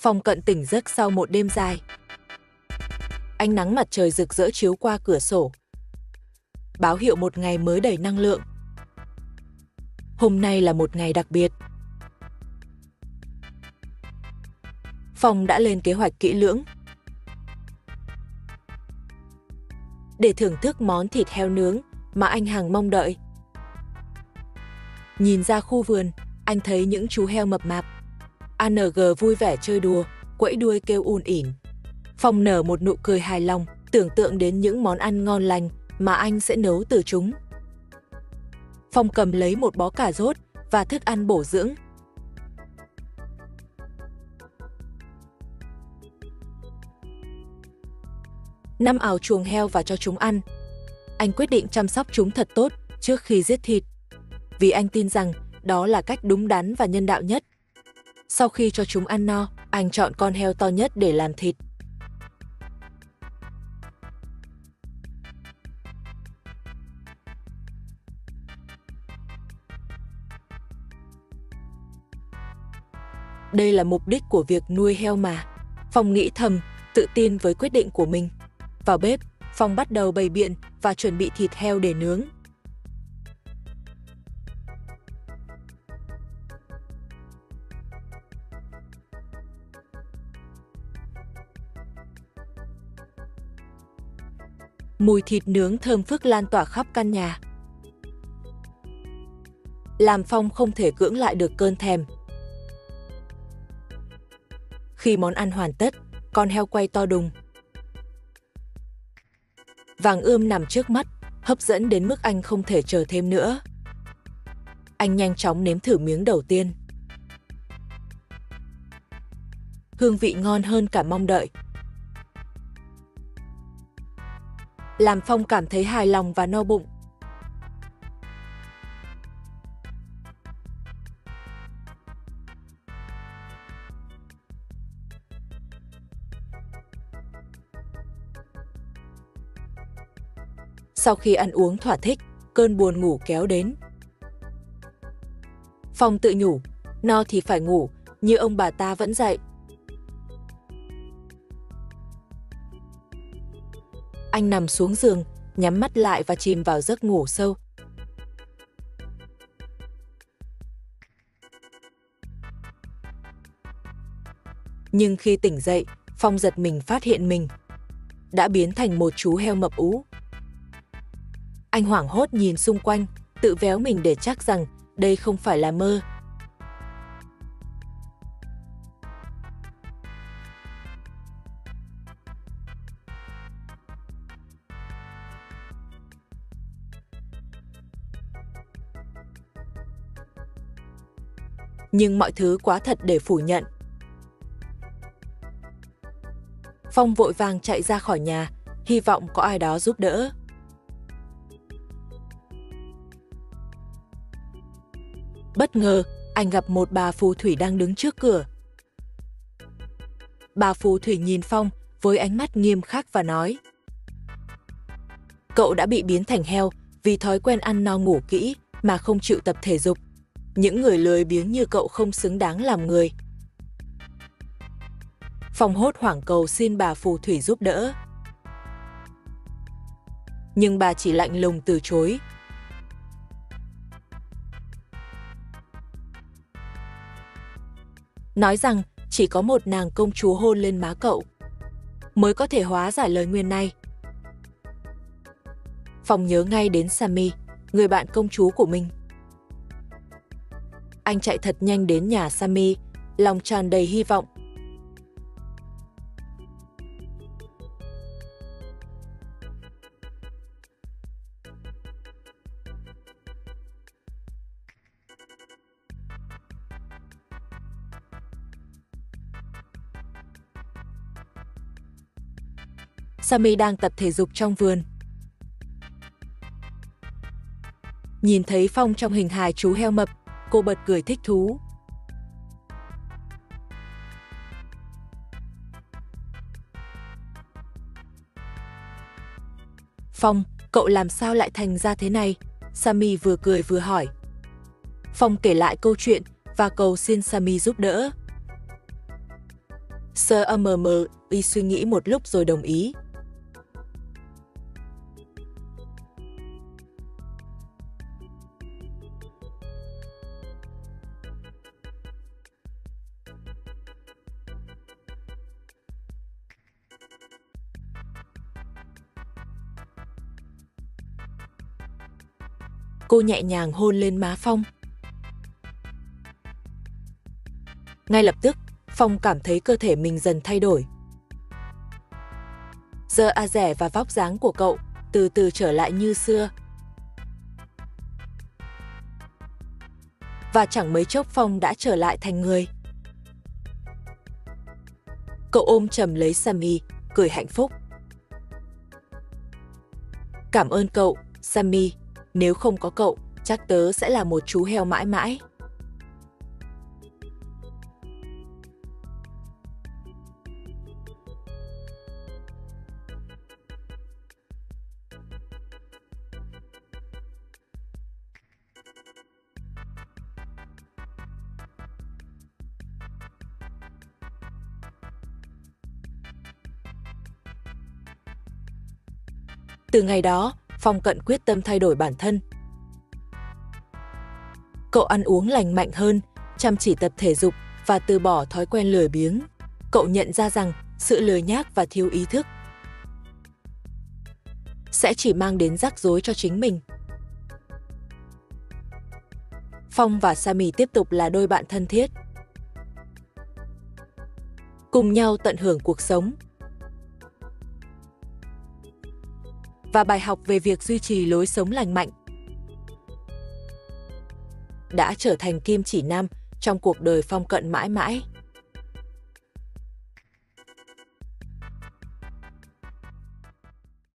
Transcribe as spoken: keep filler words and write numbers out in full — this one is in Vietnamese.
Phong cận tỉnh giấc sau một đêm dài. Ánh nắng mặt trời rực rỡ chiếu qua cửa sổ, báo hiệu một ngày mới đầy năng lượng. Hôm nay là một ngày đặc biệt. Phong đã lên kế hoạch kỹ lưỡng để thưởng thức món thịt heo nướng mà anh hằng mong đợi. Nhìn ra khu vườn, anh thấy những chú heo mập mạp. a en giê vui vẻ chơi đùa, quẫy đuôi kêu ùn ỉn. Phong nở một nụ cười hài lòng, tưởng tượng đến những món ăn ngon lành mà anh sẽ nấu từ chúng. Phong cầm lấy một bó cà rốt và thức ăn bổ dưỡng. Năm ào chuồng heo và cho chúng ăn. Anh quyết định chăm sóc chúng thật tốt trước khi giết thịt, vì anh tin rằng đó là cách đúng đắn và nhân đạo nhất. Sau khi cho chúng ăn no, anh chọn con heo to nhất để làm thịt. Đây là mục đích của việc nuôi heo mà. Phong nghĩ thầm, tự tin với quyết định của mình. Vào bếp, Phong bắt đầu bày biện và chuẩn bị thịt heo để nướng. Mùi thịt nướng thơm phức lan tỏa khắp căn nhà, làm Phong không thể cưỡng lại được cơn thèm. Khi món ăn hoàn tất, con heo quay to đùng, vàng ươm nằm trước mắt, hấp dẫn đến mức anh không thể chờ thêm nữa. Anh nhanh chóng nếm thử miếng đầu tiên. Hương vị ngon hơn cả mong đợi, làm Phong cảm thấy hài lòng và no bụng. Sau khi ăn uống thỏa thích, cơn buồn ngủ kéo đến. Phong tự nhủ, no thì phải ngủ, như ông bà ta vẫn dạy. Anh nằm xuống giường, nhắm mắt lại và chìm vào giấc ngủ sâu. Nhưng khi tỉnh dậy, Phong giật mình phát hiện mình đã biến thành một chú heo mập ú. Anh hoảng hốt nhìn xung quanh, tự véo mình để chắc rằng đây không phải là mơ. Nhưng mọi thứ quá thật để phủ nhận. Phong vội vàng chạy ra khỏi nhà, hy vọng có ai đó giúp đỡ. Bất ngờ, anh gặp một bà phù thủy đang đứng trước cửa. Bà phù thủy nhìn Phong với ánh mắt nghiêm khắc và nói: "Cậu đã bị biến thành heo vì thói quen ăn no ngủ kỹ mà không chịu tập thể dục. Những người lười biếng như cậu không xứng đáng làm người." Phong hốt hoảng cầu xin bà phù thủy giúp đỡ. Nhưng bà chỉ lạnh lùng từ chối. Nói rằng chỉ có một nàng công chúa hôn lên má cậu mới có thể hóa giải lời nguyền này. Phong nhớ ngay đến Sammy, người bạn công chúa của mình. Anh chạy thật nhanh đến nhà Sammy, lòng tràn đầy hy vọng. Sammy đang tập thể dục trong vườn. Nhìn thấy Phong trong hình hài chú heo mập, cô bật cười thích thú. "Phong, cậu làm sao lại thành ra thế này?" Sammy vừa cười vừa hỏi. Phong kể lại câu chuyện và cầu xin Sammy giúp đỡ. Sơ âm mờ y suy nghĩ một lúc rồi đồng ý. Cô nhẹ nhàng hôn lên má Phong. Ngay lập tức, Phong cảm thấy cơ thể mình dần thay đổi. Giờ a dẻ và vóc dáng của cậu từ từ trở lại như xưa. Và chẳng mấy chốc Phong đã trở lại thành người. Cậu ôm chầm lấy Sammy, cười hạnh phúc. Cảm ơn cậu, Sammy. Nếu không có cậu, chắc tớ sẽ là một chú heo mãi mãi. Từ ngày đó, Phong Cận quyết tâm thay đổi bản thân. Cậu ăn uống lành mạnh hơn, chăm chỉ tập thể dục và từ bỏ thói quen lười biếng. Cậu nhận ra rằng sự lười nhác và thiếu ý thức sẽ chỉ mang đến rắc rối cho chính mình. Phong và Sammy tiếp tục là đôi bạn thân thiết, cùng nhau tận hưởng cuộc sống. Và bài học về việc duy trì lối sống lành mạnh đã trở thành kim chỉ nam trong cuộc đời Phong Cận mãi mãi.